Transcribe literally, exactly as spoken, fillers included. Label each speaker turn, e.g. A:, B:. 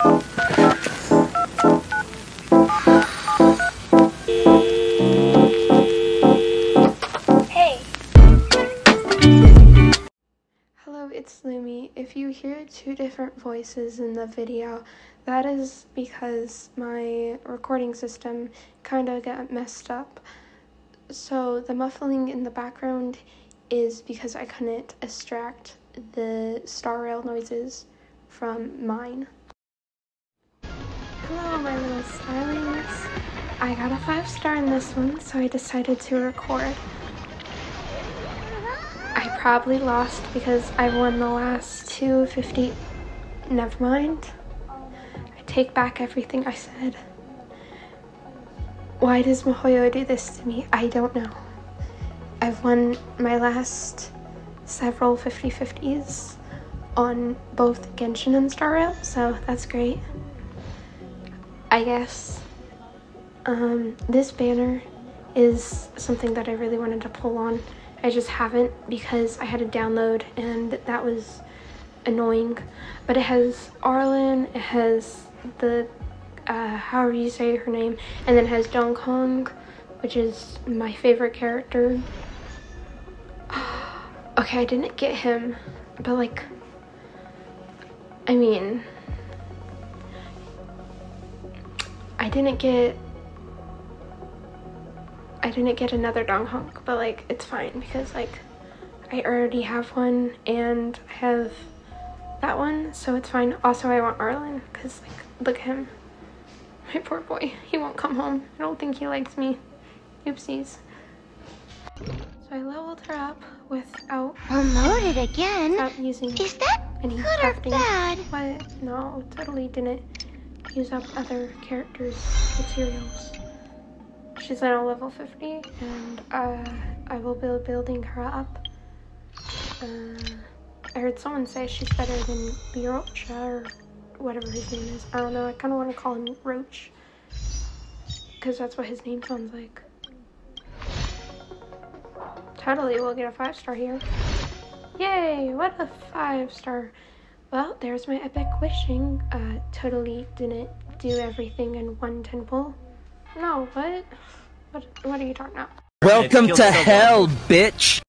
A: Hey! Hello, it's Lumi. If you hear two different voices in the video, that is because my recording system kind of got messed up. So the muffling in the background is because I couldn't extract the Star Rail noises from mine. Hello, my little starlings. I got a five star in this one, so I decided to record. I probably lost because I won the last two fifty. Never mind. I take back everything I said. Why does MiHoYo do this to me? I don't know. I've won my last several fifty fifties on both Genshin and Star Rail, so that's great. I guess um, this banner is something that I really wanted to pull on. I just haven't because I had to download and that was annoying. But it has Arlan, it has the, uh, however you say her name, and then it has Dongkong, which is my favorite character. Okay, I didn't get him, but like, I mean, I didn't get, I didn't get another Dongkong, but like, it's fine because like, I already have one and I have that one, so it's fine. Also, I want Arlan because like, look at him. My poor boy, he won't come home. I don't think he likes me. Oopsies. So I leveled her up without
B: promoted again.
A: Without using
B: Is that
A: any
B: good or
A: crafting.
B: bad?
A: But no, totally didn't use up other characters' materials. She's now level fifty, and uh, I will be building her up. Uh, I heard someone say she's better than Lirocha or whatever his name is. I don't know. I kind of want to call him Roach because that's what his name sounds like. Totally, we'll get a five star here. Yay! What a five star. Well, there's my epic wishing. Uh, totally didn't do everything in one temple. No, what? What? What are you talking about?
C: Welcome to hell, bitch!